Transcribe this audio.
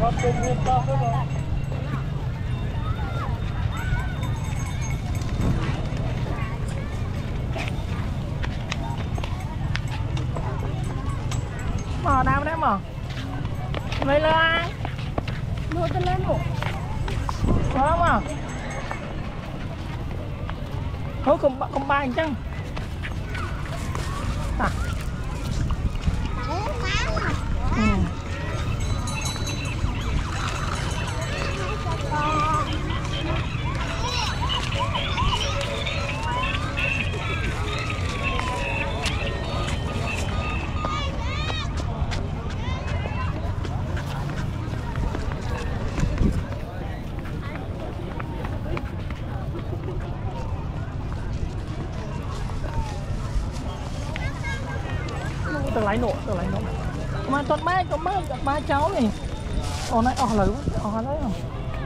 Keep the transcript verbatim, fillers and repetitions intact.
Mò đau đấy mò. Lấy lên ai? Mua tên lên một. Có không à? Thôi không không bay chăng? À. Ừ. Từ lấy nổ, từ lấy nổ. Mà toàn ba, có ba, có ba cháu này. Ồ này, ồ lấy, ồ lấy không?